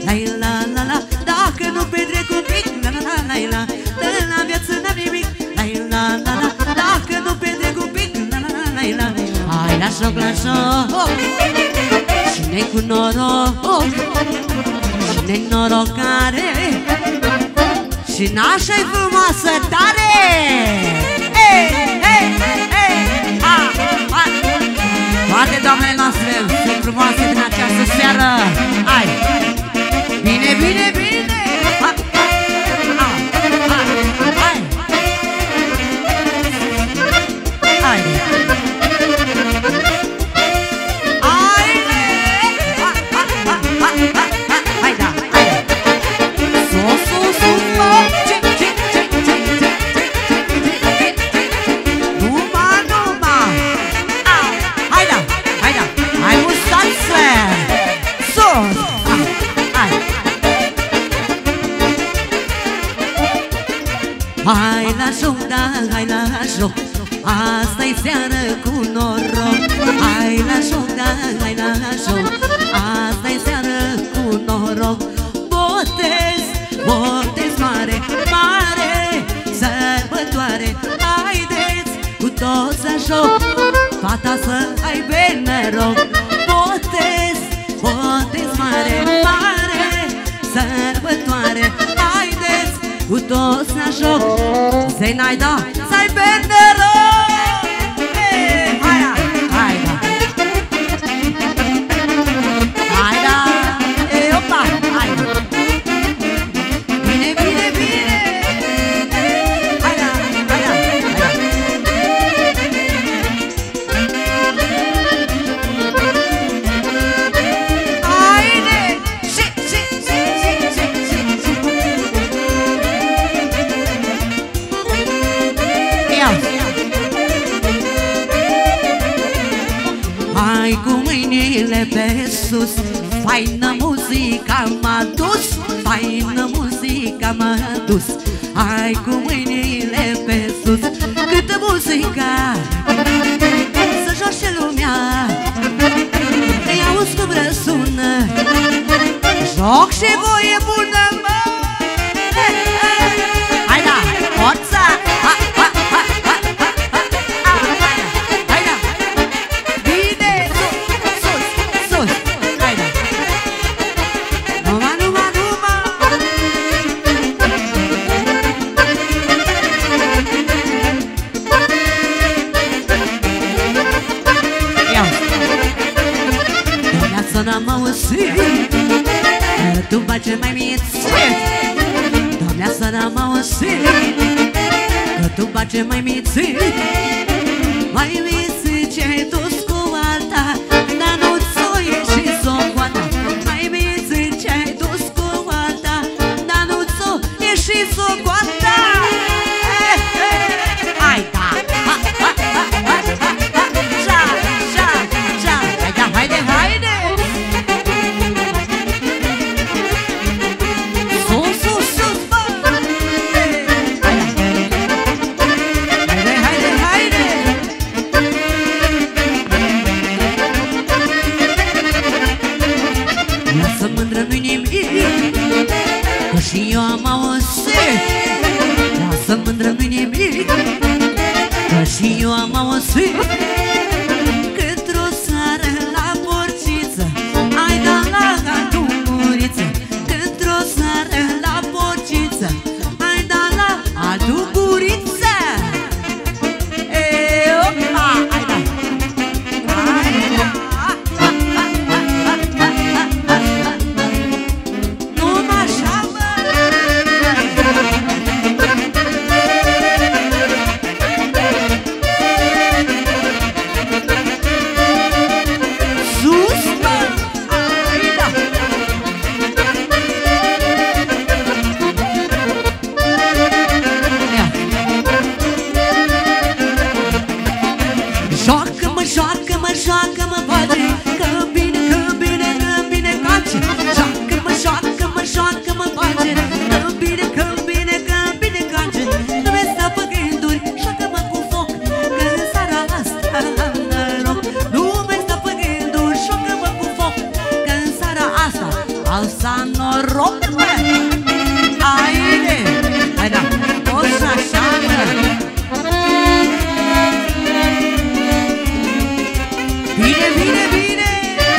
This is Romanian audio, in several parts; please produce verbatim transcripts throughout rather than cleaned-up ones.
la la la la. Dacă nu petrec un pic, la la la la la, de la viață n-am nimic, la la la la. Dacă nu petrec un pic, la la la la la. Hai la joc, la joc, cine-i cu noroc, cine-i norocare, și nașa-i frumoasă tare. Ei, ei, ei, a, a. Toate doamnele noastre sunt frumoase din această seară. Hai! Bine, bine, bine! Ha, ha, ha, ha, hai! Hai! Hai, da, hai! Sus, sus, sus, ce, ce, ce, ce, ce, Numa, numa! Hai, da, hai, da! Hai, mustață! Sus! Hai! Hai la joc, da, hai la joc, asta-i seară cu noroc. Hai la joc, da, hai la joc, asta-i seară cu noroc. Botez, botez mare, mare, sărbătoare. Haideți cu toți la joc, fata să aibă noroc. Botez, botez mare, mare, sărbătoare. Haideți cu toți la joc, să-i n-ai da, să-i aibă noroc. Hai da, hai da, hai da, e opa, hai da. Bine, bine, bine. Hai da, hai da, hai da. Haide, și, și, și, și, și, și, și. Hai cu mâinile pe sus, faină muzica m-a dus, faină muzica m-a dus. Hai cu mâinile pe sus, câtă muzica să joace lumea, îi auzi cum răsună, joc și voie bună, mă. Hai da, forța! Ha, ha, ha, ha, ha, ha, ha, hai da! Bine, sus, sus, sus, hai da! Numa, numa, numa! Ia! Doamna-ță n-am auzit, tu face mai mițit. Doamna-ță n-am auzit, că tu face mai mițit. Mai mițit ce-ai dus cu alta, dar nu ți-o ieși socoata. Mai mițit ce-ai dus cu alta, dar nu ți-o ieși socoata. Hai da! Ha, ha, ha, ha, ha, ha, șa, șa, șa. Hai da, haide, haide! Sus, sus, sus, bă! Haide, haide, haide! Lasă mândră, nu-i nimic, că și eu am auzit. Lasă mândră, nu-i nimic, că și eu am auzit. Cântr-o seară la porciță, ai da la dumuriță. Cântr-o seară la porciță, ai da la dumuriță. E, opa, hai da, hai da. Nu mă așa, mă. noroc, mă! Haide! Hai da! O să așa, mă! Bine, bine, bine!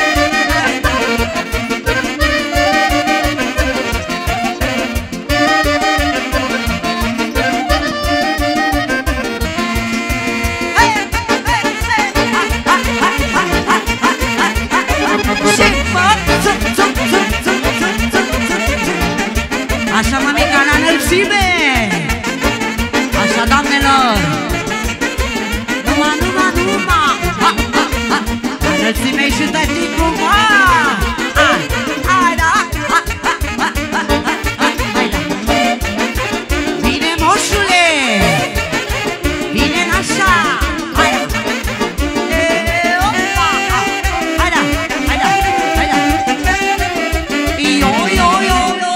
Așa, mămica, la înălțime! Așa, doamnelor! Numai, numai, numai! Ha, ha, ha! La înălțime și tăticul, mă! Hai, hai, da! Ha, ha, ha, ha, ha, ha, hai, da! Bine, moșule! Bine, așa! Hai, da! E, opa! Hai, da! Hai, da! Hai, da! Io, io, io, io!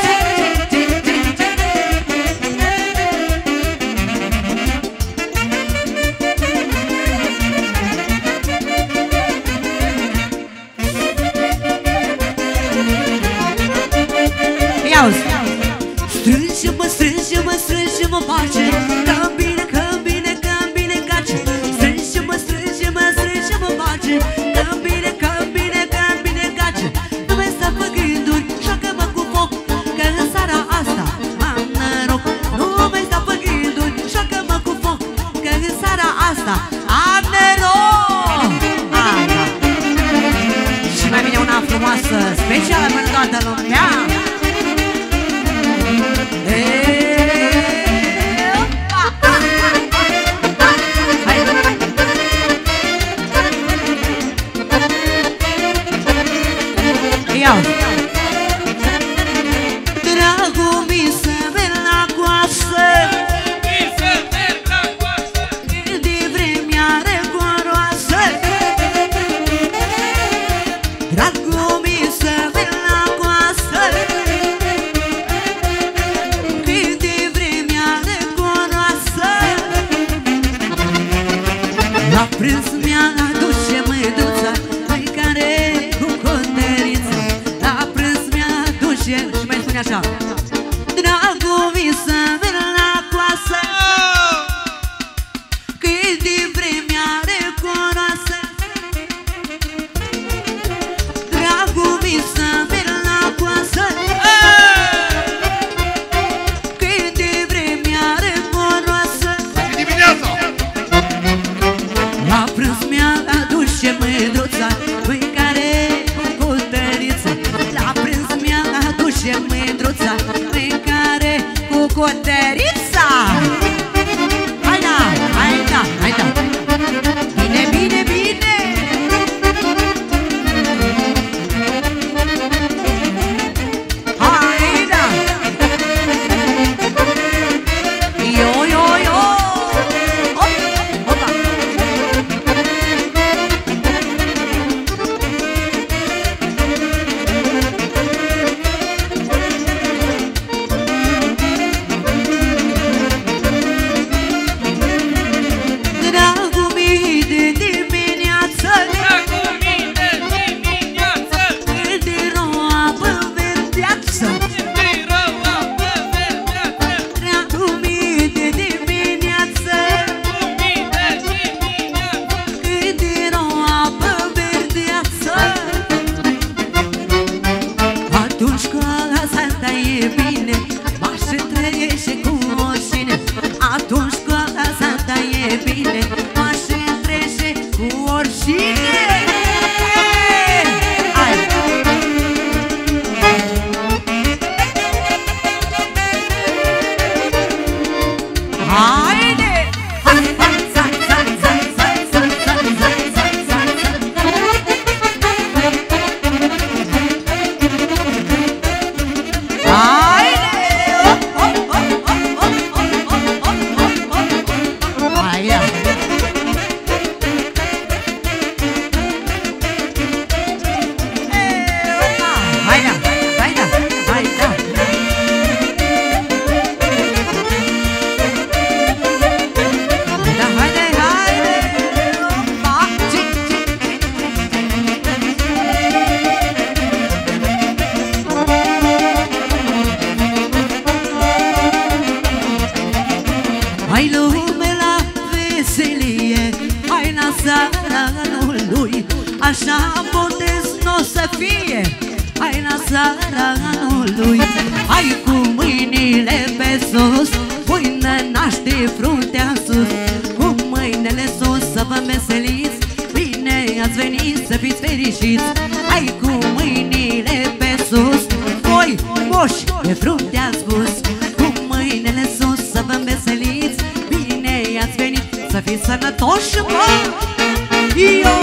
Strânge-mă, strânge-mă, strânge-mă, face Că-mi bine, că-mi bine, că-mi bine cace Strânge-mă, strânge-mă, strânge-mă, face Că-mi bine, că-mi bine, că-mi bine cace Nu mai sta pe gânduri, joacă-mă cu foc Că în seara asta am noroc Nu mai sta pe gânduri, joacă-mă cu foc Că în seara asta am noroc Hai, da. Și mai bine una frumoasă, specială pentru toată lumea Dragul mi să merg la coasă Mi să merg la coasă De vremea răcoroasă Dragul mi să merg la coasă De vremea răcoroasă La prânz mi-a adus și mândruța Pe care cu cotăriță La prânz mi-a adus și Și mai spune așa Dragul mi să merg la coasă Cât de vremea răcoroasă Dragul mi să merg la coasă Cât de vremea răcoroasă Și dimineața La prânz mi-a adus și mândruța Mâncare cu cotăriță La prânz mi-a adus și mândruța Mâncare cu cotărița așa botez n-o să fie. Hai la seara anului, hai cu mâinile pe sus, pâine naște fruntea sus. Cu mâinile sus să vă meseliți, bine ați venit să fiți fericiți. Hai cu mâinile pe sus, voi moși pe fruntea spus. Cu mâinile sus să vă meseliți, bine ați venit să fiți sănătoși, mă! Eu!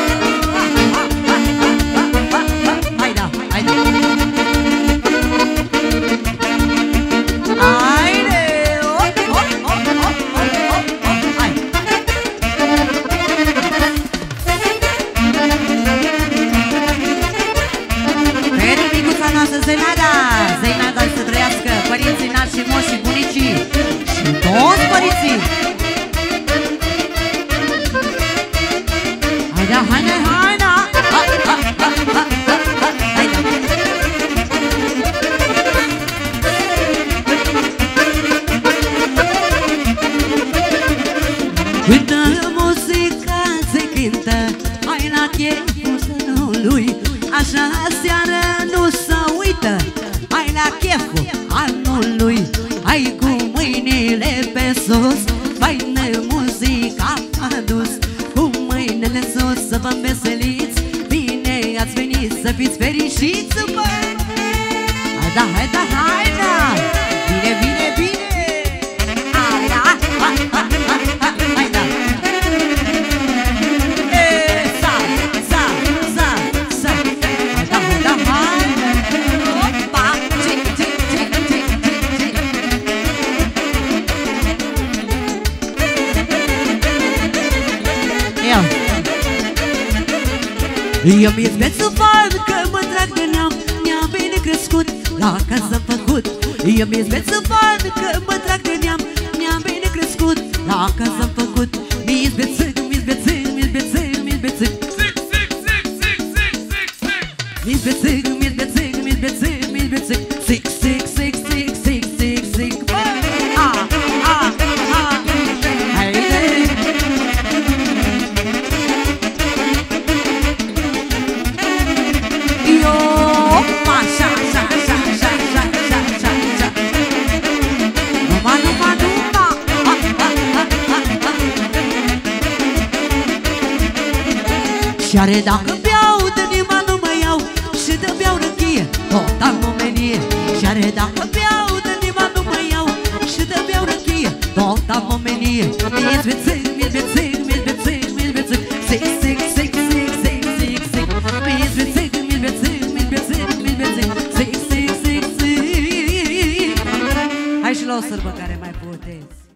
Zeinada, Zeinada să trăiască părinții nașii, moșii, bunicii și toți părinții. Haide, haide, haide! Ha, ha, ha, ha, ha, haide! Cântă muzica, se cântă, hai la cheful sănului, așa seară nu se uită. Hai la cheful anului, hai cu mâinile pe sus, faină muzica adus. Cu mâinile sus să vă veseliți, bine ați venit să fiți fericiți, bă! Hai da, hai da, hai da! Bine, bine, bine! Hai da, ha, ha, ha, ha, hai da! Eu mi-e spețul fan că mă trag de neam, mi-a bine crescut, la casă făcut. Eu mi-e spețul fan că mă trag de neam, mi-a bine crescut, la casă făcut. Mi-e spețâc, mi-e spețâc, mi-e spețâc, mi-e spețâc. Mi-e spețâc, mi-e spețâc, mi-e spețâc, mi-e spețâc. Sic, sic, sic, sic, sic, sic, sic. A, a, a, haide! Și are dacă beau, de nima nu mă iau, și de beau răchie, tot am omenie. Și are dacă beau, de nima nu mă iau, și de beau răchie, tot am omenie. Mi-e zbețâc, mi-e zbețâc, mi-e zbețâc, mi-e zbețâc, sic, sic, sic, sic, sic, sic, sic. Mi-e zbețâc, mi-e zbețâc, mi-e zbețâc, mi-e zbețâc, sic, sic, sic, sic. Hai și la o sărbătoare mai puteți.